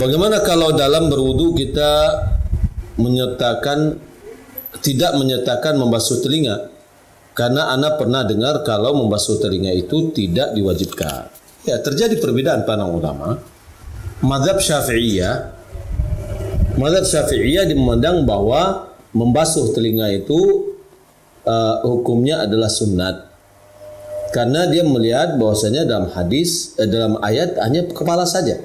Bagaimana kalau dalam berwudu kita tidak menyertakan membasuh telinga? Karena ana pernah dengar kalau membasuh telinga itu tidak diwajibkan. Ya, terjadi perbedaan para ulama. Mazhab Syafi'iyah memandang bahwa membasuh telinga itu hukumnya adalah sunnat. Karena dia melihat bahwasanya dalam dalam ayat hanya kepala saja.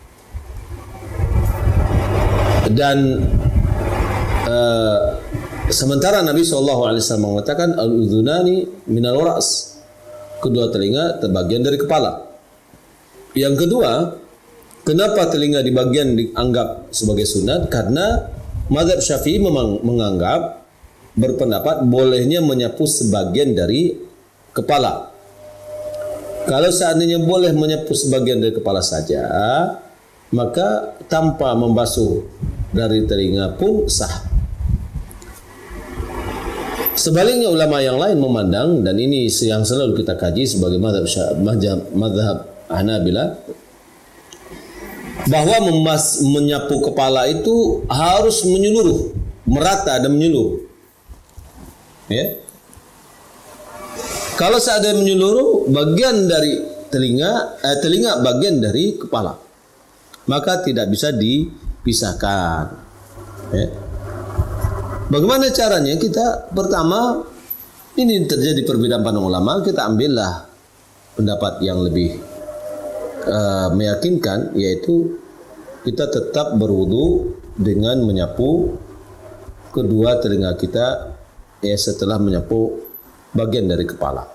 Dan sementara Nabi SAW mengatakan al-udhunani minal ra's, kedua telinga terbagian dari kepala. Yang kedua, kenapa telinga di bagian dianggap sebagai sunat? Karena mazhab Syafi'i menganggap, berpendapat bolehnya menyapu sebagian dari kepala. Kalau seandainya boleh menyapu sebagian dari kepala saja, maka tanpa membasuh dari telinga pun sah. Sebaliknya ulama yang lain memandang, dan ini yang selalu kita kaji sebagai mazhab Hanabila, bahwa menyapu kepala itu harus menyeluruh, merata dan menyeluruh. Ya. Kalau seandainya menyeluruh bagian dari telinga bagian dari kepala, maka tidak bisa dipisahkan. Ya. Bagaimana caranya? Kita pertama, ini terjadi perbedaan para ulama, kita ambillah pendapat yang lebih meyakinkan, yaitu kita tetap berwudu dengan menyapu kedua telinga kita, ya, setelah menyapu bagian dari kepala.